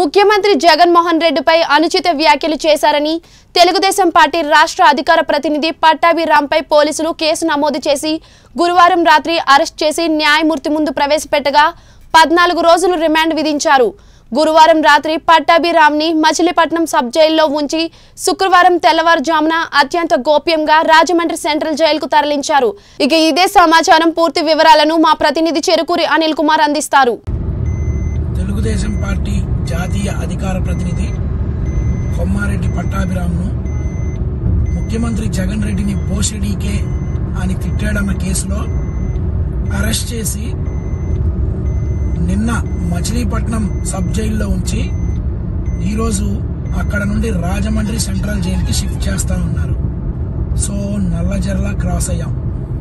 ముఖ్యమంత్రి జగన్మోహన్ రెడ్డిపై అనుచిత వ్యాఖ్యలు చేశారని తెలుగుదేశం పార్టీ రాష్ట్ర అధికార ప్రతినిధి పట్టాభి రాంపై పోలీసులు కేసు నమోదు చేసి గురువారం రాత్రి అరెస్ట్ చేసి న్యాయమూర్తి ముందు ప్రవేశపెట్టగా 14 రోజులు రిమాండ్ విధించారు. గురువారం రాత్రి పట్టాభి రాంని మచిలీపట్నం సబ్ జైల్లో ఉంచి శుక్రవారం తెల్లవారుజామున అత్యంత గోప్యంగా రాజమండ్రి సెంట్రల్ జైలుకు తరలించారు. ఇక ఇదే సమాచారం పూర్తి వివరాలను మా ప్రతినిధి చెరుకూరి అనిల్ కుమార్ అందిస్తారు. తెలుగుదేశం పార్టీ జాతీయ అధికార ప్రతినిధి కొమ్మారెడ్డి పట్టాభిరామ్ను ముఖ్యమంత్రి జగన్ రెడ్డిని బోషెడీకే అని తిట్టాడన్న కేసులో అరెస్ట్ చేసి నిన్న మచిలీపట్నం సబ్ జైల్లో ఉంచి ఈరోజు అక్కడ నుండి రాజమండ్రి సెంట్రల్ జైలుకి షిఫ్ట్ చేస్తా ఉన్నారు. సో నల్లజర్ల క్రాస్ అయ్యాం.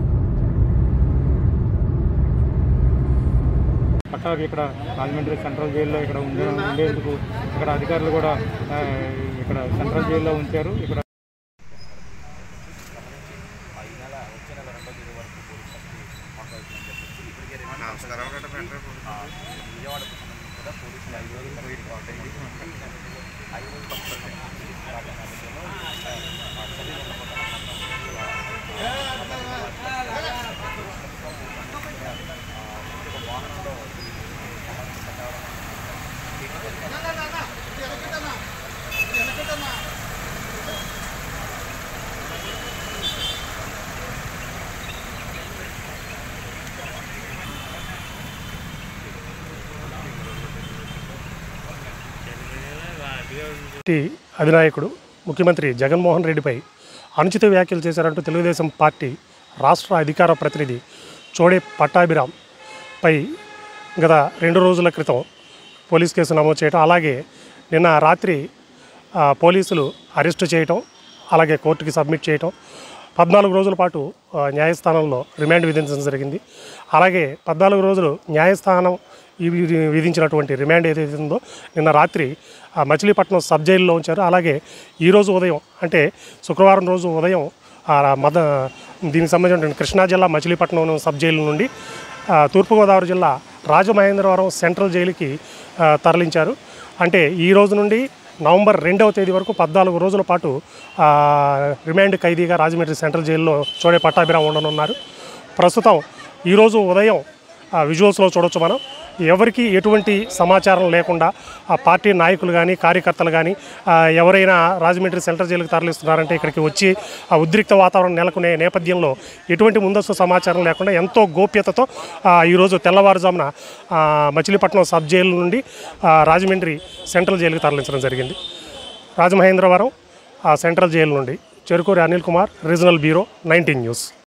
పట్టాభి ఇక్కడ రాజమండ్రి సెంట్రల్ జైల్లో ఇక్కడ ఉండేందుకు ఇక్కడ అధికారులు కూడా ఇక్కడ సెంట్రల్ జైల్లో ఉంచారు. ఇక్కడ అధినాయకుడు ముఖ్యమంత్రి జగన్మోహన్ రెడ్డిపై అనుచిత వ్యాఖ్యలు చేశారంటూ తెలుగుదేశం పార్టీ రాష్ట్ర అధికార ప్రతినిధి చోడే పట్టాభిరాంపై గత 2 రోజుల క్రితం పోలీస్ కేసు నమోదు చేయడం, అలాగే నిన్న రాత్రి పోలీసులు అరెస్టు చేయటం, అలాగే కోర్టుకి సబ్మిట్ చేయటం, 14 రోజుల పాటు న్యాయస్థానంలో రిమాండ్ విధించడం జరిగింది. అలాగే 14 రోజులు న్యాయస్థానం విధించినటువంటి రిమాండ్ ఏదైతే ఉందో నిన్న రాత్రి మచిలీపట్నం సబ్ జైల్లో ఉంచారు. అలాగే ఈరోజు ఉదయం అంటే శుక్రవారం రోజు ఉదయం దీనికి సంబంధించిన కృష్ణా జిల్లా మచిలీపట్నం సబ్ జైలు నుండి తూర్పుగోదావరి జిల్లా రాజమహేంద్రవరం సెంట్రల్ జైలుకి తరలించారు. అంటే ఈ రోజు నుండి నవంబర్ 2వ తేదీ వరకు 14 రోజుల పాటు రిమాండ్ ఖైదీగా రాజమండ్రి సెంట్రల్ జైల్లో చోడే పట్టాభిరాం ఉండనున్నారు. ప్రస్తుతం ఈరోజు ఉదయం విజువల్స్లో చూడొచ్చు మనం. ఎవరికి ఎటువంటి సమాచారం లేకుండా ఆ పార్టీ నాయకులు కానీ కార్యకర్తలు కానీ ఎవరైనా రాజమండ్రి సెంట్రల్ జైలుకి తరలిస్తున్నారంటే ఇక్కడికి వచ్చి ఆ ఉద్రిక్త వాతావరణం నెలకొనే నేపథ్యంలో ఎటువంటి ముందస్తు సమాచారం లేకుండా ఎంతో గోప్యతతో ఈరోజు తెల్లవారుజామున మచిలీపట్నం సబ్ జైలు నుండి రాజమండ్రి సెంట్రల్ జైలుకి తరలించడం జరిగింది. రాజమహేంద్రవరం సెంట్రల్ జైలు నుండి Cherukuri Anil Kumar, regional bureau, 19 news.